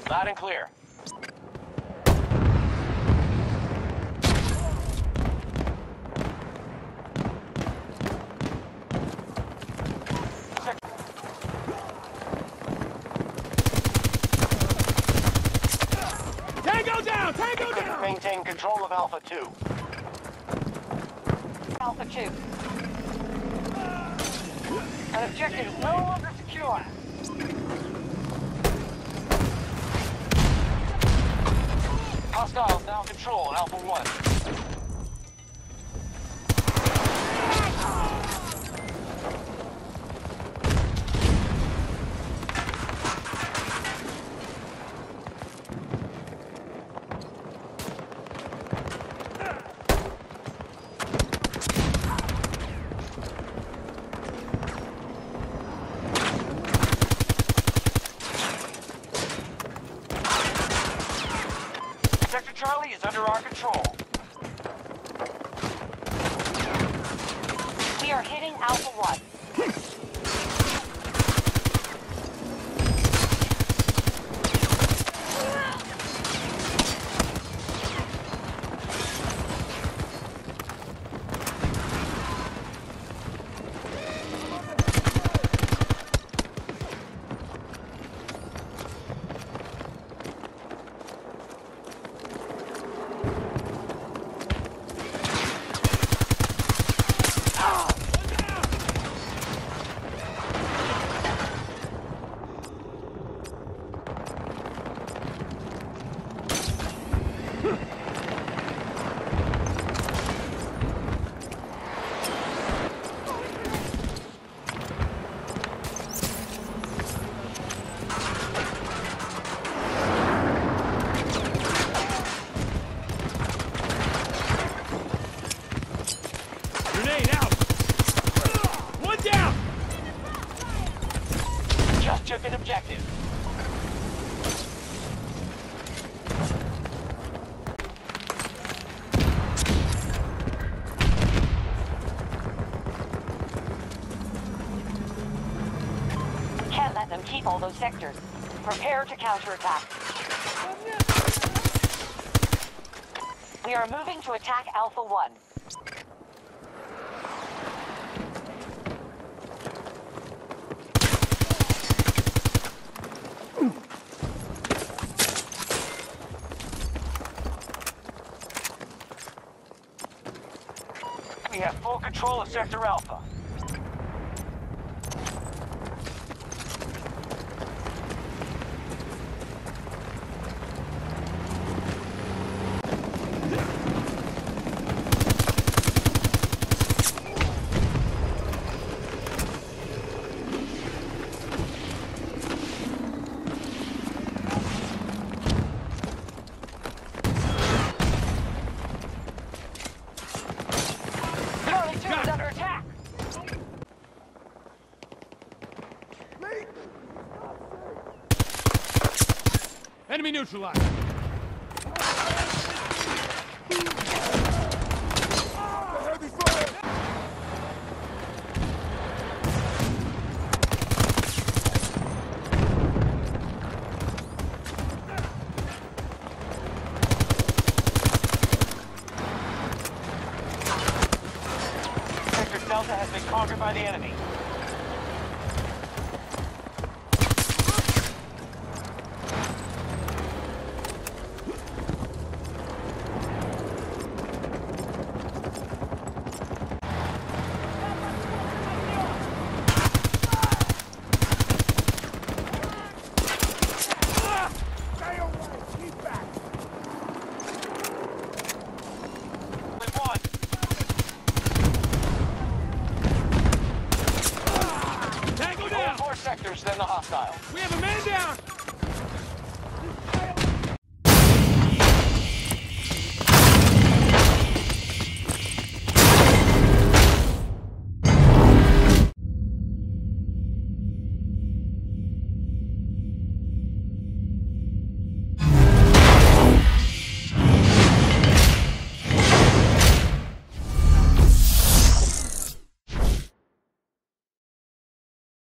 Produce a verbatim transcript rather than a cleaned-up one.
Loud and clear. Tango down! Tango down! Maintain control of Alpha two. Alpha two. An objective is no longer secure. Hostiles now control Alpha one. Sector Charlie is under our control. We are hitting Alpha one. Grenade out! One down! Just took an objective. Can't let them keep all those sectors. Prepare to counterattack. We are moving to attack Alpha one. We have full control of Sector Alpha. Charlie two is under attack. Enemy neutralized. Sector Delta has been conquered by the enemy. We've won. Tango down! More sectors than the hostile. We have a man down!